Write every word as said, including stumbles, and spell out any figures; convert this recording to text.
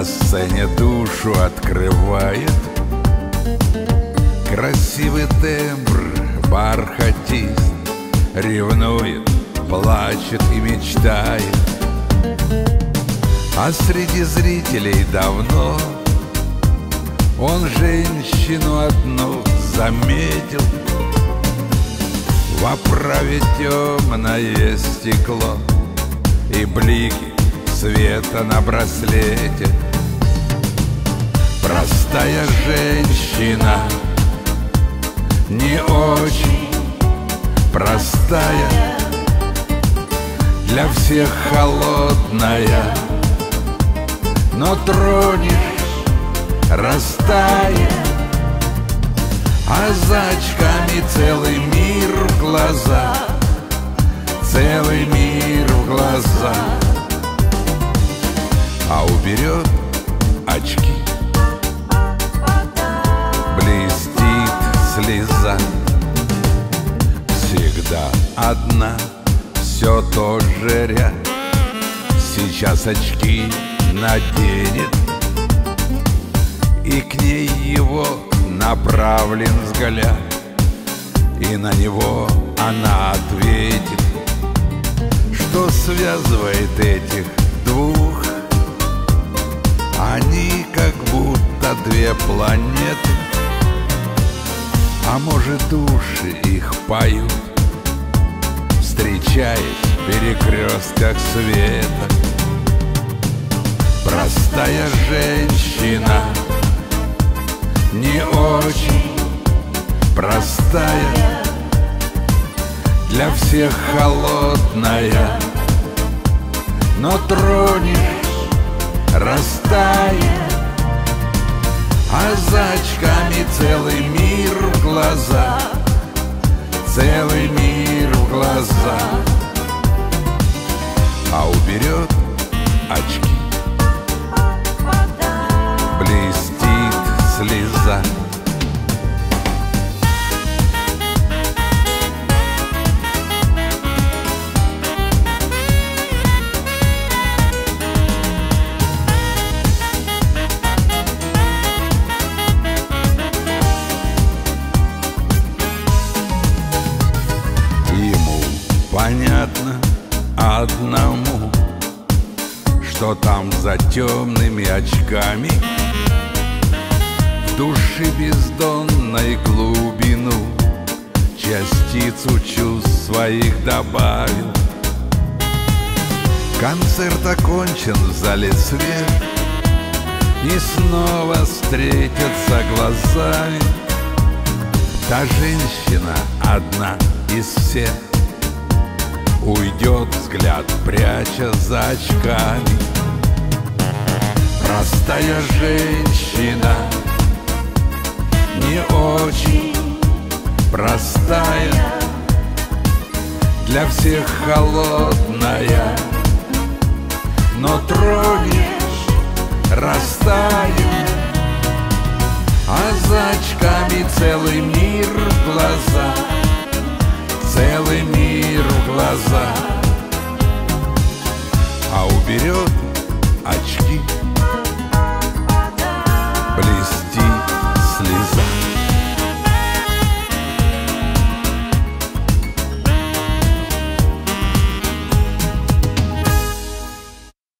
на сцене душу открывает. Красивый тембр, бархатист, ревнует, плачет и мечтает. А среди зрителей давно он женщину одну заметил. В оправе темное стекло и блики света на браслете. Простая женщина, не очень простая, для всех холодная, но тронешь, растает. А за очками целый мир в глаза, целый мир в глаза. А уберет очки, блестит слеза. Всегда одна, все тот же ряд. Сейчас очки наденет, и к ней его направлен взгляд, и на него она ответит. Что связывает этих двух? Они как будто две планеты, а может, души их поют, встречаясь в перекрестках света. Простая женщина, не очень простая, для всех холодная, но тронешь, растает. А за очками целый мир в глаза, целый мир в глаза. А уберет очки, блестит слеза. Ему понятно одному, что там за темными очками в души бездонной глубину частицу чувств своих добавил. Концерт окончен, в зале свет, и снова встретятся глазами. Та женщина одна из всех, уйдет взгляд, пряча за очками. Простая женщина, не очень простая, для всех холодная, но тронешь, растает. А за очками целый мир в глаза, целый мир в глаза. А уберет очки,